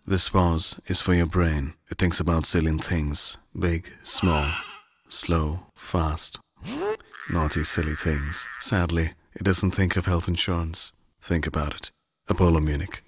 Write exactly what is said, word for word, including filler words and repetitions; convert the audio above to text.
This pause is for your brain. It thinks about silly things. Big, small, slow, fast. Naughty, silly things. Sadly, it doesn't think of health insurance. Think about it. Apollo Munich.